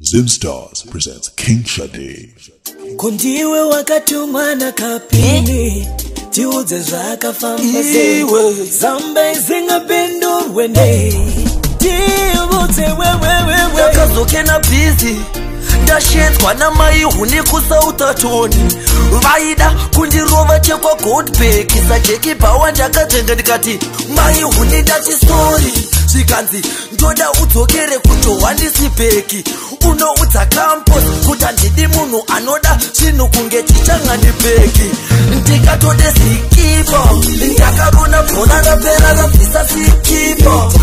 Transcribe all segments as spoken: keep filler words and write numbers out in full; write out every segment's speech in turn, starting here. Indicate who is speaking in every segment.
Speaker 1: Zim Stars presents King Shaddy.
Speaker 2: Kundiwe wakatumwa na Kapini tiudze zvakafamba sewe zamba isingapindurwe nei tiudze wewewewe
Speaker 3: yakazokena busy ndashedzwa namai huni kusautatoni vaida kundirova chekwa goldback sajeki bhawa ndakatenga ndikati mai huni ndati sori zvikanzi ndoda udzokere kujohandisi bheki unoudza campus kuti handidi munhu anoda chinhu kunge chichangani bheki ndikatode zikipa ndakarona bhora rapera rabvisa zikipa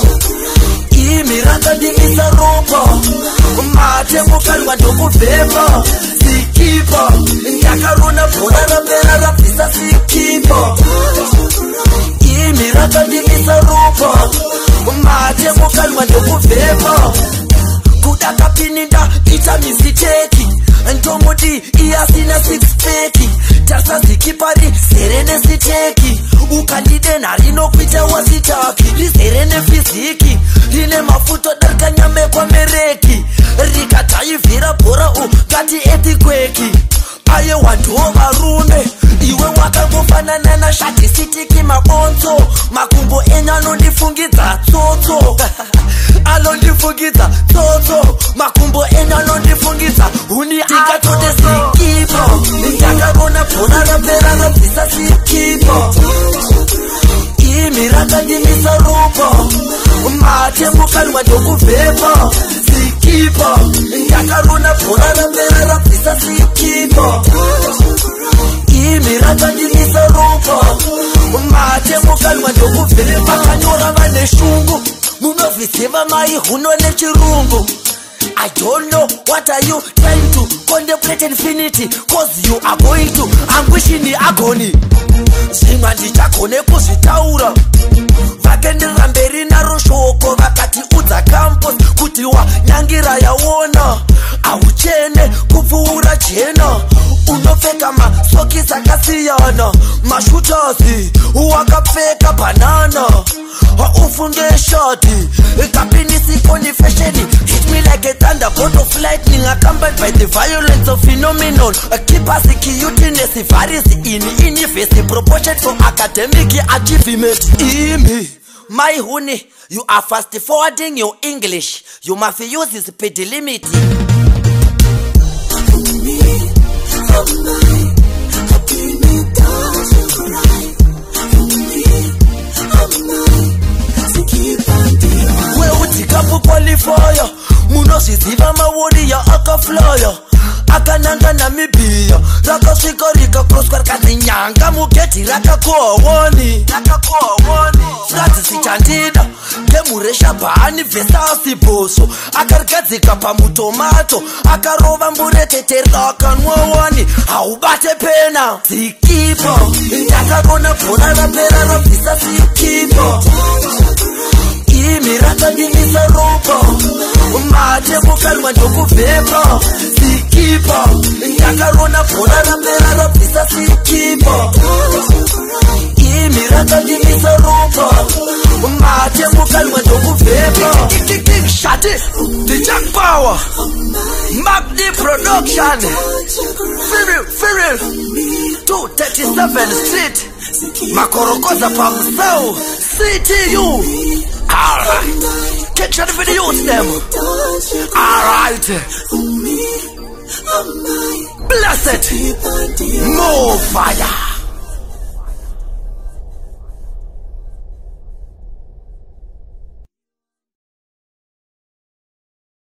Speaker 3: imi rakandimisa ropa mate mukanwa ndokubhema zikipa ndakarona bhora rapera rabvisa zikipa imi rakandimisa ropa mate mukanwa ndokubhema kuda Kapini ndaita miziteki ndomudi iyasina sixpeki tasa zikipari zere nesiteki ukandide narinokuita wasitaki rizere nefiziki rine mafuto darika nyame kwa mereki rikataivhira bhora u ngati etikweki aye wanduwo varume iwe wakangofanana na Shaddy sitiki mabonzo makumbo enyu anondifungidza tsotso anondifungidza tsotso makumbo enyu anondifungidza huni tikatode zikipo ndakarona bhora rapera rabvisa zikipo imi rakandimisa ropa mate mukanwa ndokubhema zikipa ndakarona bhora rapera rabvisa zikipa imi rakandimisa ropa mate mukanwa ndokubhema kanyora vane shungu munovhisiva mai huno nechirungu. I don't know what are you trying to contemplate infinity cause you are going to anguish in the agony. Zvimwe ndichagone kuzvitaura vakenderera mberi naro shoko vakati udza campus kuti wanyangira yaona auchene kupfuura jena unopfeka masokisi akasiyana mashutazi wakapfeka banana ufunge Shaddy Kapini sikoni fashion hit me like a thunderbolt of lightning accompanied by the violence of phenomenon a keeper cuteness varies in universe proportion for academic achievement. Imi my honey, you are fast forwarding your English, you must use the speed limit. Weutikapu qualifier munozviziva maworiya akaflyer akananga Namibia rakasvika rikakrosswa rikazi nyanga mugedhi rakakohawani fradzisi chandida ngemureshabhani vhesasi bhoso akarigadzika pamutomato akarova mburetete rakanwa wani haubate pena zikipa ndakarona bhora rapera rabvisa zikipa imi rakandimisa ropa mate mukanwa ndokubhema zikipa ndakarona bhora rapera rabvisa zikipa imi rakandimisa ropa mate mukanwa ndokubhema. King Shaddy the Jack Power Magni Production Cyril Cyril two thirty-seven Street Makorokoza Pamsau C T U. Alright, King Shaddy for the youth them. Alright, blessed, more fire.